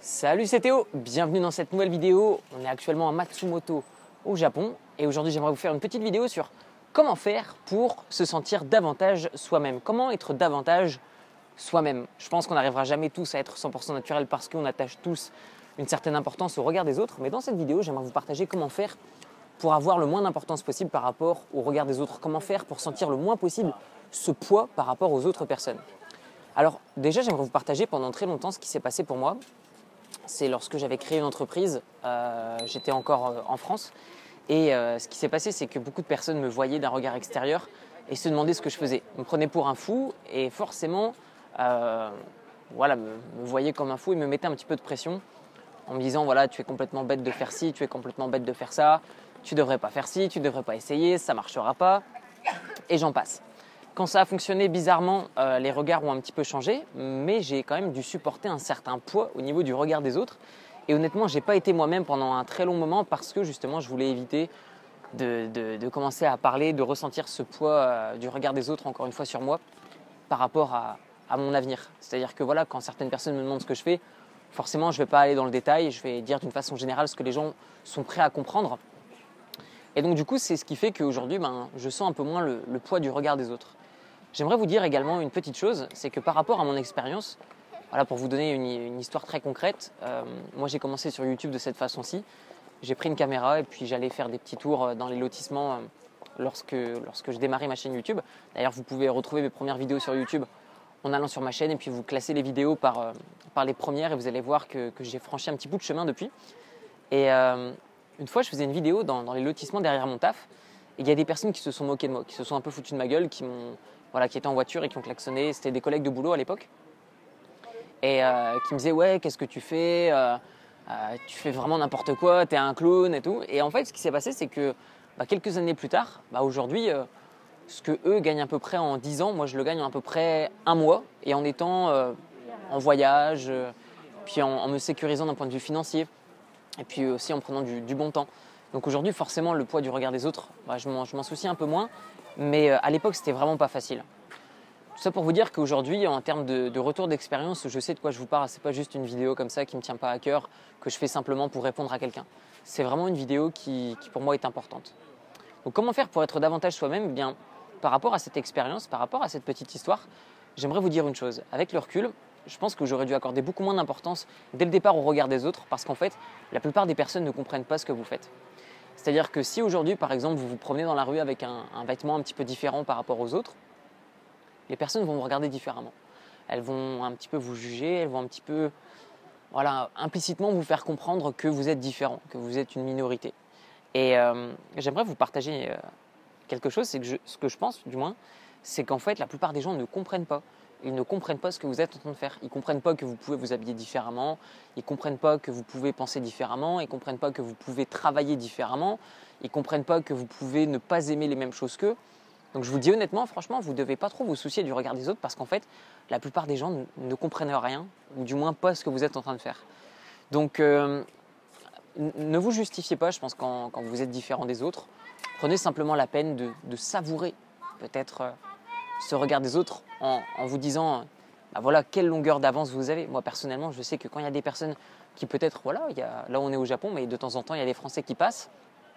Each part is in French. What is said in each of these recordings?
Salut, c'est Théo, bienvenue dans cette nouvelle vidéo. On est actuellement à Matsumoto au Japon et aujourd'hui j'aimerais vous faire une petite vidéo sur comment faire pour se sentir davantage soi-même. Comment être davantage soi-même. Je pense qu'on n'arrivera jamais tous à être 100% naturel parce qu'on attache tous une certaine importance au regard des autres. Mais dans cette vidéo, j'aimerais vous partager comment faire pour avoir le moins d'importance possible par rapport au regard des autres. Comment faire pour sentir le moins possible ce poids par rapport aux autres personnes. Alors déjà, j'aimerais vous partager pendant très longtemps ce qui s'est passé pour moi. C'est lorsque j'avais créé une entreprise, j'étais encore en France. Et ce qui s'est passé, c'est que beaucoup de personnes me voyaient d'un regard extérieur et se demandaient ce que je faisais. Ils me prenaient pour un fou et forcément, me voyaient comme un fou et me mettaient un petit peu de pression en me disant voilà, tu es complètement bête de faire ci, tu es complètement bête de faire ça, tu ne devrais pas faire ci, tu ne devrais pas essayer, ça ne marchera pas, et j'en passe. Quand ça a fonctionné, bizarrement, les regards ont un petit peu changé, mais j'ai quand même dû supporter un certain poids au niveau du regard des autres. Et honnêtement, je n'ai pas été moi-même pendant un très long moment parce que justement, je voulais éviter de commencer à parler, de ressentir ce poids du regard des autres, encore une fois, sur moi, par rapport à mon avenir. C'est-à-dire que voilà, quand certaines personnes me demandent ce que je fais, forcément, je ne vais pas aller dans le détail, je vais dire d'une façon générale ce que les gens sont prêts à comprendre. Et donc du coup, c'est ce qui fait qu'aujourd'hui, je sens un peu moins le poids du regard des autres. J'aimerais vous dire également une petite chose, c'est que par rapport à mon expérience, voilà, pour vous donner une histoire très concrète, moi j'ai commencé sur YouTube de cette façon-ci. J'ai pris une caméra et puis j'allais faire des petits tours dans les lotissements lorsque je démarrais ma chaîne YouTube. D'ailleurs, vous pouvez retrouver mes premières vidéos sur YouTube en allant sur ma chaîne et puis vous classez les vidéos par les premières et vous allez voir que j'ai franchi un petit bout de chemin depuis. Et une fois, je faisais une vidéo dans les lotissements derrière mon taf et il y a des personnes qui se sont moquées de moi, qui se sont un peu foutues de ma gueule, qui étaient en voiture et qui ont klaxonné. C'était des collègues de boulot à l'époque. Et qui me disaient ouais, qu'est-ce que tu fais, tu fais vraiment n'importe quoi, t'es un clown et tout. Et en fait, ce qui s'est passé, c'est que quelques années plus tard, aujourd'hui, ce que eux gagnent à peu près en 10 ans, moi je le gagne en à peu près un mois. Et en étant en voyage, puis en me sécurisant d'un point de vue financier, et puis aussi en prenant du bon temps. Donc aujourd'hui, forcément, le poids du regard des autres, je m'en soucie un peu moins. Mais à l'époque, c'était vraiment pas facile. Tout ça pour vous dire qu'aujourd'hui, en termes de retour d'expérience, je sais de quoi je vous parle. C'est pas juste une vidéo comme ça qui me tient pas à cœur, que je fais simplement pour répondre à quelqu'un. C'est vraiment une vidéo qui pour moi est importante. Donc comment faire pour être davantage soi-même? Eh bien, par rapport à cette expérience, par rapport à cette petite histoire, j'aimerais vous dire une chose. Avec le recul, je pense que j'aurais dû accorder beaucoup moins d'importance dès le départ au regard des autres parce qu'en fait, la plupart des personnes ne comprennent pas ce que vous faites. C'est-à-dire que si aujourd'hui, par exemple, vous vous promenez dans la rue avec un vêtement un petit peu différent par rapport aux autres, les personnes vont vous regarder différemment. Elles vont un petit peu vous juger, elles vont un petit peu, implicitement vous faire comprendre que vous êtes différent, que vous êtes une minorité. Et j'aimerais vous partager quelque chose, c'est que ce que je pense, du moins, c'est qu'en fait, la plupart des gens ne comprennent pas. Ils ne comprennent pas ce que vous êtes en train de faire. Ils ne comprennent pas que vous pouvez vous habiller différemment. Ils ne comprennent pas que vous pouvez penser différemment. Ils ne comprennent pas que vous pouvez travailler différemment. Ils ne comprennent pas que vous pouvez ne pas aimer les mêmes choses qu'eux. Donc je vous dis honnêtement, franchement, vous ne devez pas trop vous soucier du regard des autres parce qu'en fait, la plupart des gens ne comprennent rien, ou du moins pas ce que vous êtes en train de faire. Donc ne vous justifiez pas, je pense, quand vous êtes différent des autres. Prenez simplement la peine de savourer peut-être ce regard des autres en vous disant voilà quelle longueur d'avance vous avez. Moi personnellement, je sais que quand il y a des personnes qui peut-être, là on est au Japon, mais de temps en temps il y a des Français qui passent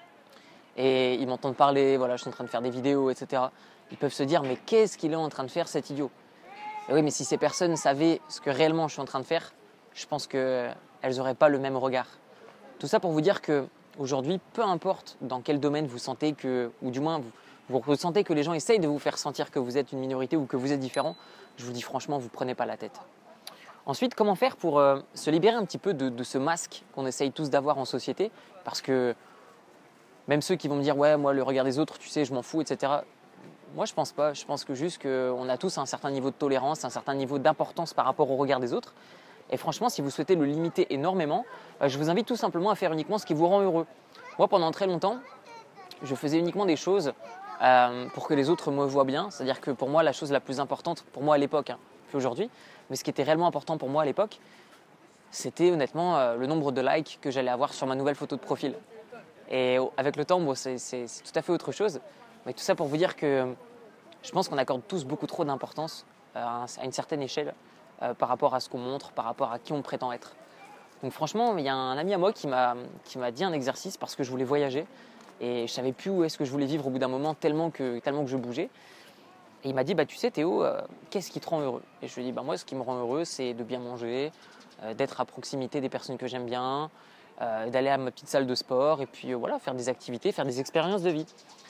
et ils m'entendent parler, je suis en train de faire des vidéos, etc. Ils peuvent se dire mais qu'est-ce qu'il est en train de faire cet idiot? Et oui, mais si ces personnes savaient ce que réellement je suis en train de faire, je pense qu'elles n'auraient pas le même regard. Tout ça pour vous dire qu'aujourd'hui, peu importe dans quel domaine vous sentez que, ou du moins vous ressentez que les gens essayent de vous faire sentir que vous êtes une minorité ou que vous êtes différent, je vous dis franchement, vous ne prenez pas la tête. Ensuite, comment faire pour se libérer un petit peu de ce masque qu'on essaye tous d'avoir en société? Parce que même ceux qui vont me dire « ouais, moi, le regard des autres, tu sais, je m'en fous, etc. » Moi, je pense pas. Je pense que juste qu'on a tous un certain niveau de tolérance, un certain niveau d'importance par rapport au regard des autres. Et franchement, si vous souhaitez le limiter énormément, je vous invite tout simplement à faire uniquement ce qui vous rend heureux. Moi, pendant très longtemps, je faisais uniquement des choses pour que les autres me voient bien. C'est-à-dire que pour moi, la chose la plus importante, pour moi à l'époque, plus aujourd'hui, mais ce qui était réellement important pour moi à l'époque, c'était honnêtement le nombre de likes que j'allais avoir sur ma nouvelle photo de profil. Et avec le temps, c'est tout à fait autre chose. Mais tout ça pour vous dire que je pense qu'on accorde tous beaucoup trop d'importance à une certaine échelle par rapport à ce qu'on montre, par rapport à qui on prétend être. Donc franchement, il y a un ami à moi qui m'a dit un exercice parce que je voulais voyager et je savais plus où est-ce que je voulais vivre au bout d'un moment tellement que je bougeais. Et il m'a dit, bah, tu sais Théo, qu'est-ce qui te rend heureux? Et je lui ai dit, bah, moi ce qui me rend heureux c'est de bien manger, d'être à proximité des personnes que j'aime bien, d'aller à ma petite salle de sport et puis voilà, faire des activités, faire des expériences de vie.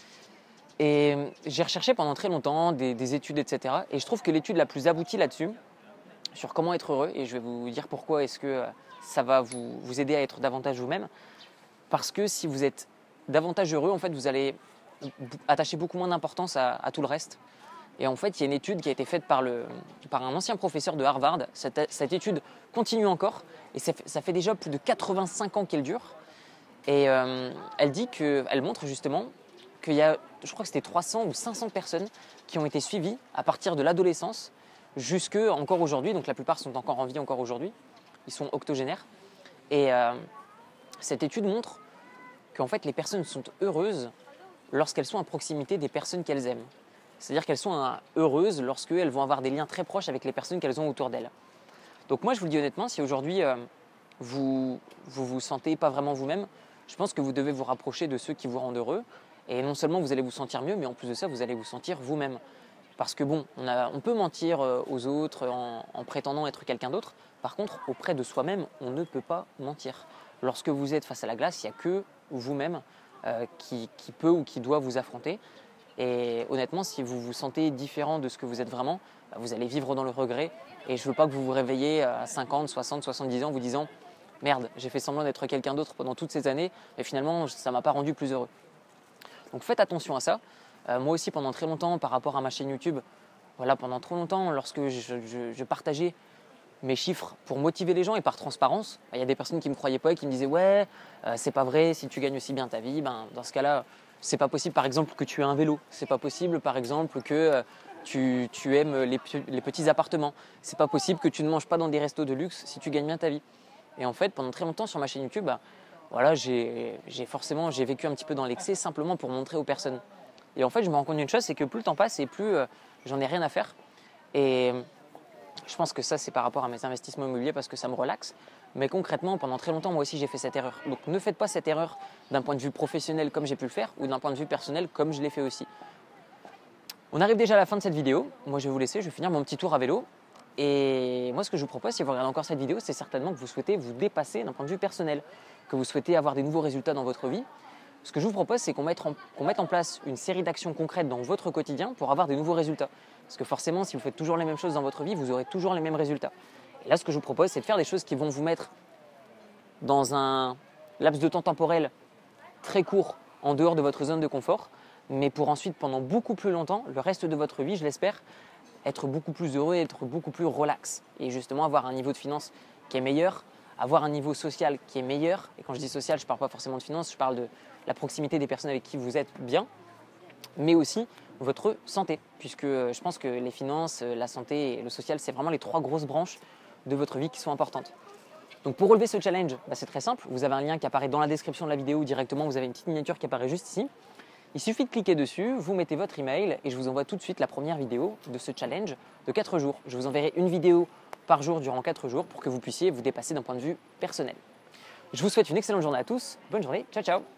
Et j'ai recherché pendant très longtemps des études, etc. Et je trouve que l'étude la plus aboutie là-dessus, sur comment être heureux, et je vais vous dire pourquoi est-ce que ça va vous aider à être davantage vous-même, parce que si vous êtes davantage heureux, en fait, vous allez attacher beaucoup moins d'importance à tout le reste. Et en fait, il y a une étude qui a été faite par un ancien professeur de Harvard. Cette étude continue encore et ça fait déjà plus de 85 ans qu'elle dure. Et elle montre justement qu'il y a, je crois que c'était 300 ou 500 personnes qui ont été suivies à partir de l'adolescence jusque encore aujourd'hui. Donc la plupart sont encore en vie encore aujourd'hui. Ils sont octogénaires. Et cette étude montre qu'en fait, les personnes sont heureuses lorsqu'elles sont à proximité des personnes qu'elles aiment. C'est-à-dire qu'elles sont heureuses lorsqu'elles vont avoir des liens très proches avec les personnes qu'elles ont autour d'elles. Donc moi, je vous le dis honnêtement, si aujourd'hui vous sentez pas vraiment vous-même, je pense que vous devez vous rapprocher de ceux qui vous rendent heureux. Et non seulement vous allez vous sentir mieux, mais en plus de ça, vous allez vous sentir vous-même. Parce que bon, on peut mentir aux autres en prétendant être quelqu'un d'autre. Par contre, auprès de soi-même, on ne peut pas mentir. Lorsque vous êtes face à la glace, il n'y a que vous-même qui peut ou qui doit vous affronter. Et honnêtement, si vous vous sentez différent de ce que vous êtes vraiment, vous allez vivre dans le regret. Et je ne veux pas que vous vous réveillez à 50, 60, 70 ans en vous disant « Merde, j'ai fait semblant d'être quelqu'un d'autre pendant toutes ces années et finalement, ça ne m'a pas rendu plus heureux. » Donc faites attention à ça. Moi aussi, pendant très longtemps, par rapport à ma chaîne YouTube, voilà, pendant trop longtemps, lorsque je partageais mes chiffres pour motiver les gens et par transparence, il y a des personnes qui ne me croyaient pas et qui me disaient « Ouais, c'est pas vrai, si tu gagnes aussi bien ta vie, dans ce cas-là… » C'est pas possible, par exemple, que tu aies un vélo. C'est pas possible, par exemple, que tu aimes les petits appartements. C'est pas possible que tu ne manges pas dans des restos de luxe si tu gagnes bien ta vie. Et en fait, pendant très longtemps sur ma chaîne YouTube, voilà, j'ai vécu un petit peu dans l'excès simplement pour montrer aux personnes. Et en fait, je me rends compte d'une chose, c'est que plus le temps passe et plus j'en ai rien à faire. Et je pense que ça, c'est par rapport à mes investissements immobiliers parce que ça me relaxe. Mais concrètement, pendant très longtemps, moi aussi, j'ai fait cette erreur. Donc ne faites pas cette erreur d'un point de vue professionnel comme j'ai pu le faire ou d'un point de vue personnel comme je l'ai fait aussi. On arrive déjà à la fin de cette vidéo. Moi, je vais vous laisser, je vais finir mon petit tour à vélo. Et moi, ce que je vous propose, si vous regardez encore cette vidéo, c'est certainement que vous souhaitez vous dépasser d'un point de vue personnel, que vous souhaitez avoir des nouveaux résultats dans votre vie. Ce que je vous propose, c'est qu'on mette en place une série d'actions concrètes dans votre quotidien pour avoir des nouveaux résultats. Parce que forcément, si vous faites toujours les mêmes choses dans votre vie, vous aurez toujours les mêmes résultats. Et là, ce que je vous propose, c'est de faire des choses qui vont vous mettre dans un laps de temps temporel très court en dehors de votre zone de confort, mais pour ensuite, pendant beaucoup plus longtemps, le reste de votre vie, je l'espère, être beaucoup plus heureux et être beaucoup plus relax. Et justement, avoir un niveau de finance qui est meilleur, avoir un niveau social qui est meilleur. Et quand je dis social, je ne parle pas forcément de finance, je parle de la proximité des personnes avec qui vous êtes bien, mais aussi votre santé, puisque je pense que les finances, la santé et le social, c'est vraiment les trois grosses branches de votre vie qui sont importantes. Donc pour relever ce challenge, c'est très simple. Vous avez un lien qui apparaît dans la description de la vidéo directement. Vous avez une petite miniature qui apparaît juste ici. Il suffit de cliquer dessus, vous mettez votre email et je vous envoie tout de suite la première vidéo de ce challenge de 4 jours. Je vous enverrai une vidéo par jour durant 4 jours pour que vous puissiez vous dépasser d'un point de vue personnel. Je vous souhaite une excellente journée à tous. Bonne journée. Ciao, ciao.